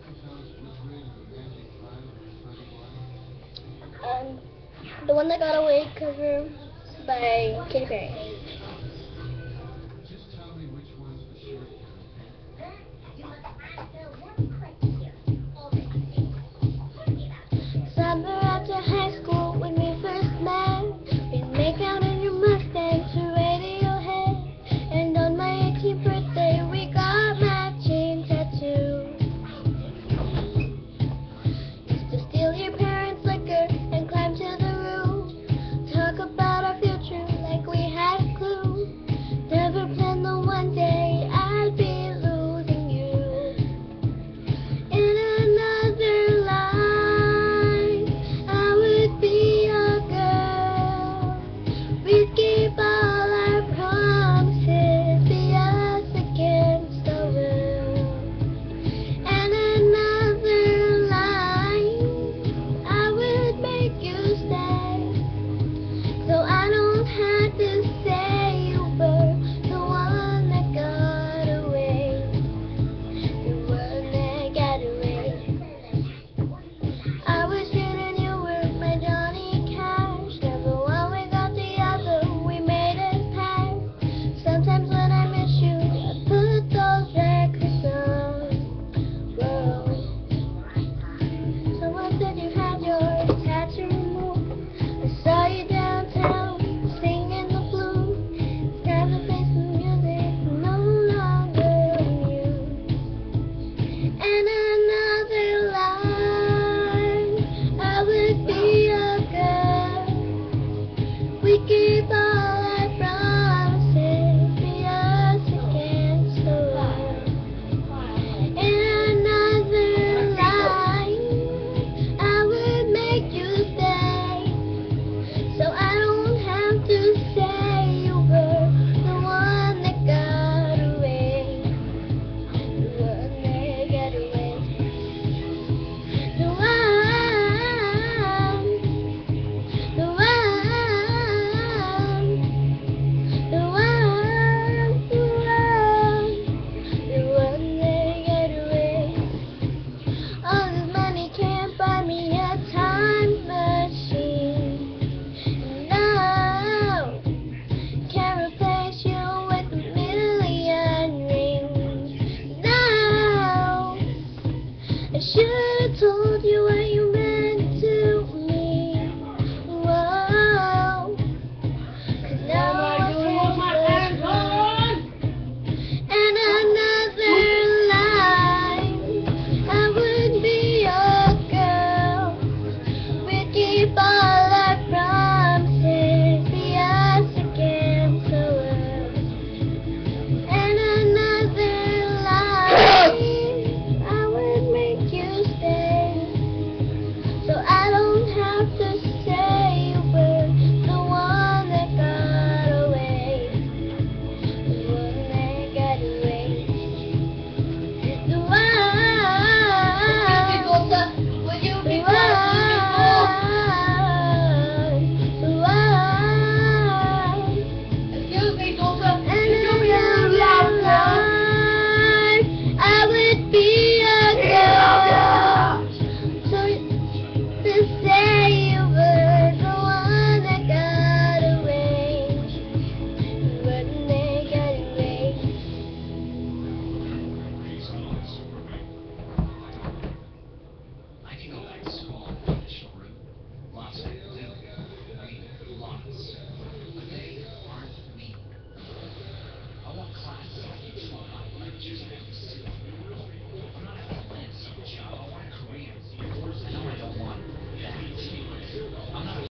Um, the one that got away cover by Katy Perry. Summer after high school when we first met, we'd make out in your Mustang to Radiohead. And on my 18th birthday we got matching tattoos. Used to steal your parents' liquor and climb to the roof. Talk about our future like we had a clue. Never planned the one day I'd be losing you. In another life I would be a girl. We'd keep all our promises, be us against the world. And another life I would make you stay, so I don't have to say you were the one that got away, the one that got away. I was shooting you were my Johnny Cash. Never one we got the other, we made it past. Sometimes when I miss you, I put those records on. Whoa. Someone said you had your tattoo removed. I saw you downtown singing the blues. It's time to face the music, no longer on you. And another life I would be a girl. We keep all our promises, be us against the world. In another life I would make you stay, so I don't have to say you were the one that got away, the one that got away. The one, the one, the one, the one that got away. All this money can't buy me a time machine. No, can't replace you with a million rings. No, I should